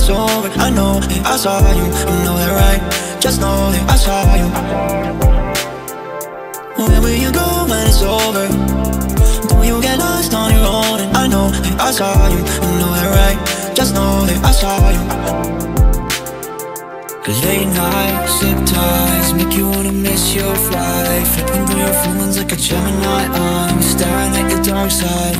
it's over. I know that I saw you, you know that right? Just know that I saw you. Where will you go when it's over? Do you get lost on your own? And I know that I saw you, you know that right? Just know that I saw you. Late night, zip ties, make you wanna miss your flight. Flipping through your feelings like a Gemini. I'm staring at your dark side.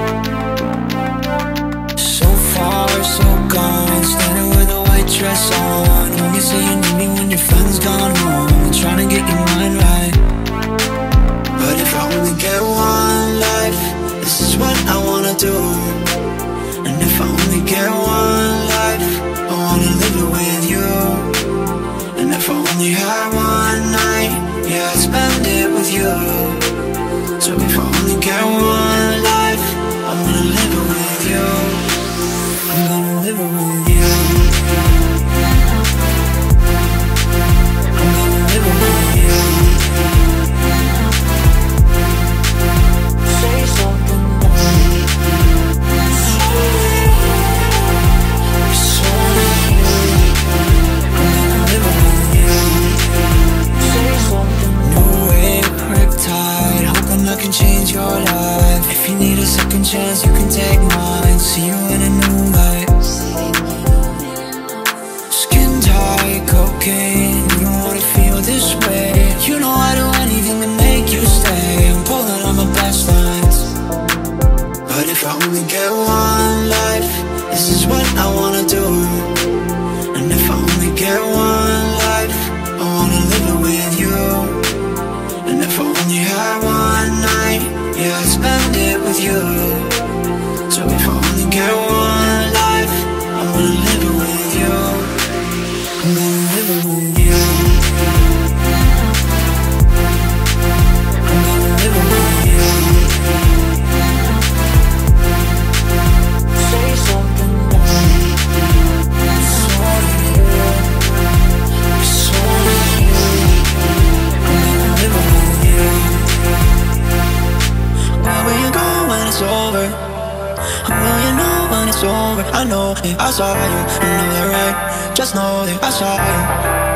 So far, so gone, standing with a white dress on. When you say you need me when your friend's gone home, trying to get your mind right. But if I only get one life, this is what I wanna do. And if I only get one life, I wanna live it with you. And if I only had one night, yeah, I'd spend it with you. So if I only get one life, I'm gonna live it with you. I'm gonna live it with you. I'm gonna live it with you. Say something now. It's only you. I'm gonna live it with you. Say something. New wave, Riptide, hoping I can change your life. If you need a second chance, you can take mine. See you in a new light. Skin tight, cocaine, you don't wanna feel this way. You know I do anything to make you stay. I'm pulling on my best lines. But if I only get one life, this is what I wanna do. And if I only get one life, I wanna live it with you. And if I only had one night, yeah, I'd spend it with you. So if I only get one life, I'm gonna live it with you. I'm gonna live it with you. I'm gonna live it with you. Say something now. It's only you. It's only you. I'm gonna live it with you. Where will you go when it's over? How will you know when it's over? I know that I saw you, you know that right? Just know that I saw you.